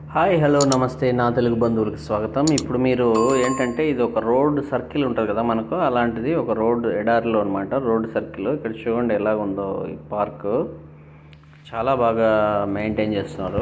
Hi hello నమస్తే నా తెలుగు బంధువులకు స్వాగతం. ఇప్పుడు మీరు ఏంటంటే ఇది ఒక రోడ్ సర్కిల్ ఉంటుంది కదా మనకు, అలాంటిది ఒక రోడ్ ఎడారిలో అనమాట. రోడ్ సర్కిల్ ఇక్కడ చూడండి ఎలా ఉందో. ఈ పార్క్ చాలా బాగా మెయింటైన్ చేస్తున్నారు.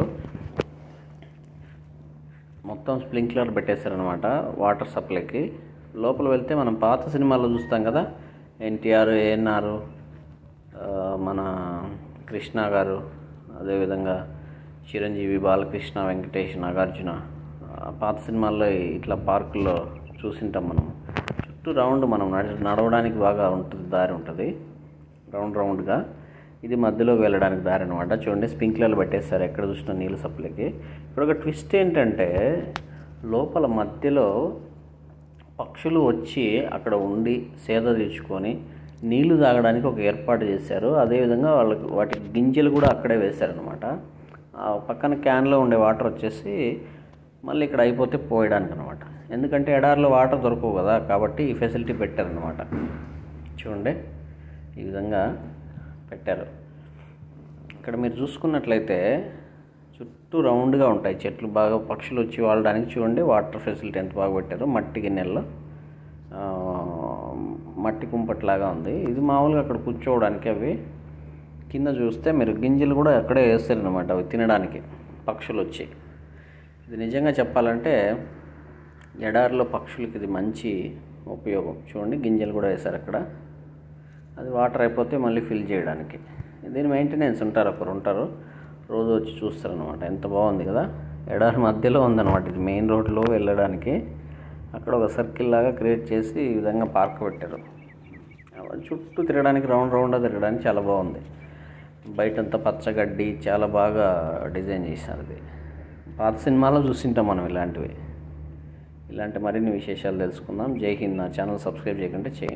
మొత్తం స్ప్రింక్లర్ పెట్టేశారనమాట వాటర్ సప్లైకి. లోపల వెళ్తే మనం పాత సినిమాల్లో చూస్తాం కదా, ఎన్టీఆర్, ఏఎన్ఆర్, మన కృష్ణ గారు, అదేవిధంగా చిరంజీవి, బాలకృష్ణ, వెంకటేష్, నాగార్జున, పాత సినిమాల్లో ఇట్లా పార్కుల్లో చూసింటాం మనం. చుట్టూ రౌండ్ మనం నడవడానికి బాగా ఉంటుంది, దారి ఉంటుంది రౌండ్గా. ఇది మధ్యలోకి వెళ్ళడానికి దారి అనమాట. చూడండి స్ప్రింక్లర్లు పెట్టేస్తారు ఎక్కడ చూసినా నీళ్ళ సప్లైకి. ఇక్కడ ఒక ట్విస్ట్ ఏంటంటే లోపల మధ్యలో పక్షులు వచ్చి అక్కడ ఉండి సేద తీర్చుకొని నీళ్లు తాగడానికి ఒక ఏర్పాటు చేశారు. అదేవిధంగా వాటి గింజలు కూడా అక్కడే వేశారనమాట. పక్కన క్యాన్లో ఉండే వాటర్ వచ్చేసి మళ్ళీ ఇక్కడ అయిపోతే పోయడానికి అనమాట. ఎందుకంటే ఎడారిలో వాటర్ దొరకవు కదా, కాబట్టి ఈ ఫెసిలిటీ పెట్టారనమాట. చూడండి ఈ విధంగా పెట్టారు. ఇక్కడ మీరు చూసుకున్నట్లయితే చుట్టూ రౌండ్గా ఉంటాయి చెట్లు, బాగా పక్షులు వచ్చి వాడడానికి. చూడండి వాటర్ ఫెసిలిటీ ఎంత బాగా పెట్టారు. మట్టి గిన్నెల్లో మట్టి కుంపట్లాగా ఉంది. ఇది మామూలుగా అక్కడ కూర్చోవడానికి. అవి కింద చూస్తే మీరు గింజలు కూడా అక్కడే వేస్తారనమాట, అవి తినడానికి పక్షులు వచ్చి. ఇది నిజంగా చెప్పాలంటే ఎడారిలో పక్షులకి ఇది మంచి ఉపయోగం. చూడండి గింజలు కూడా వేశారు అక్కడ. అది వాటర్ అయిపోతే మళ్ళీ ఫిల్ చేయడానికి. దీని మెయింటెనెన్స్ ఒకరు ఉంటారు, రోజు వచ్చి చూస్తారనమాట. ఎంత బాగుంది కదా. ఎడారి మధ్యలో ఉందన్నమాట ఇది, మెయిన్ రోడ్లో వెళ్ళడానికి. అక్కడ ఒక సర్కిల్ లాగా క్రియేట్ చేసి ఈ విధంగా పార్క్ పెట్టారు. చుట్టూ తిరగడానికి రౌండ్గా తిరగడానికి చాలా బాగుంది. బయటంతా పచ్చగడ్డి చాలా బాగా డిజైన్ చేశారు. ఇది పాత సినిమాలో చూసింటాం మనం ఇలాంటి మరిన్ని విశేషాలు తెలుసుకుందాం. జై హింద్. నా ఛానల్ సబ్స్క్రైబ్ చేయకుంటే చేయండి.